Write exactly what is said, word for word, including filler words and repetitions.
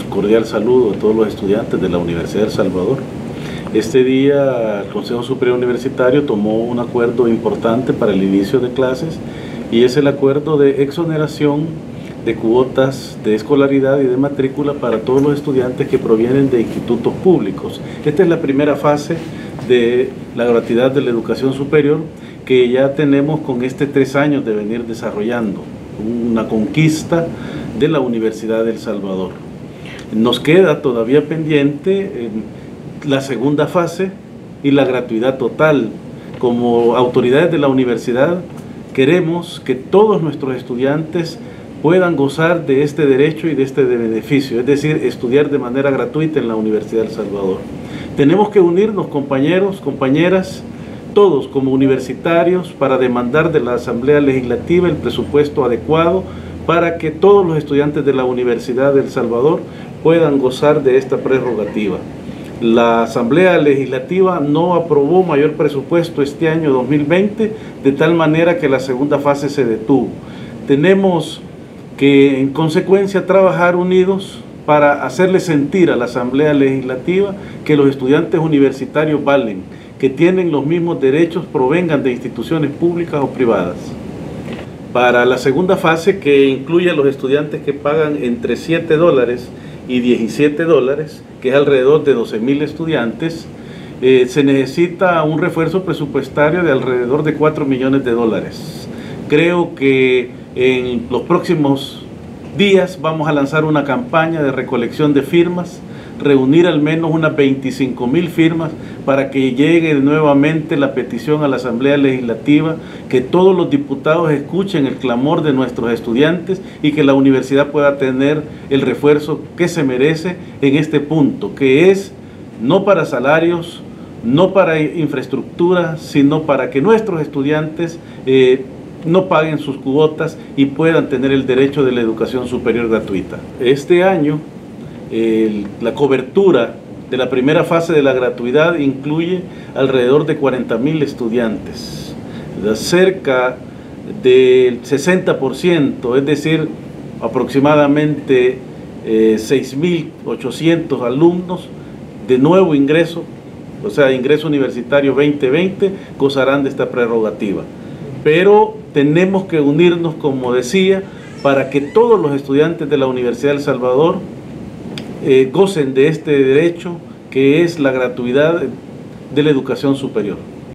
cordial saludo a todos los estudiantes de la Universidad de El Salvador. Este día el Consejo Superior Universitario tomó un acuerdo importante para el inicio de clases y es el acuerdo de exoneración de cuotas de escolaridad y de matrícula para todos los estudiantes que provienen de institutos públicos. Esta es la primera fase de la gratuidad de la educación superior que ya tenemos con este tres años de venir desarrollando, una conquista de la Universidad de El Salvador. Nos queda todavía pendiente eh, la segunda fase y la gratuidad total. Como autoridades de la universidad queremos que todos nuestros estudiantes puedan gozar de este derecho y de este beneficio, es decir, estudiar de manera gratuita en la Universidad de El Salvador. Tenemos que unirnos, compañeros, compañeras, todos como universitarios, para demandar de la Asamblea Legislativa el presupuesto adecuado para que todos los estudiantes de la Universidad de El Salvador puedan gozar de esta prerrogativa. La Asamblea Legislativa no aprobó mayor presupuesto este año dos mil veinte, de tal manera que la segunda fase se detuvo. Tenemos que en consecuencia trabajar unidos para hacerle sentir a la Asamblea Legislativa que los estudiantes universitarios valen, que tienen los mismos derechos, provengan de instituciones públicas o privadas. Para la segunda fase, que incluye a los estudiantes que pagan entre siete dólares y diecisiete dólares, que es alrededor de doce mil estudiantes, eh, se necesita un refuerzo presupuestario de alrededor de cuatro millones de dólares. Creo que en los próximos días vamos a lanzar una campaña de recolección de firmas, reunir al menos unas veinticinco mil firmas para que llegue nuevamente la petición a la Asamblea Legislativa, que todos los diputados escuchen el clamor de nuestros estudiantes y que la universidad pueda tener el refuerzo que se merece en este punto, que es no para salarios, no para infraestructura, sino para que nuestros estudiantes eh, no paguen sus cuotas y puedan tener el derecho de la educación superior gratuita. Este año, el, la cobertura de la primera fase de la gratuidad incluye alrededor de cuarenta mil estudiantes, cerca del sesenta por ciento, es decir, aproximadamente eh, seis mil ochocientos alumnos de nuevo ingreso, o sea, ingreso universitario veinte veinte, gozarán de esta prerrogativa. Pero tenemos que unirnos, como decía, para que todos los estudiantes de la Universidad de El Salvador eh, gocen de este derecho que es la gratuidad de la educación superior.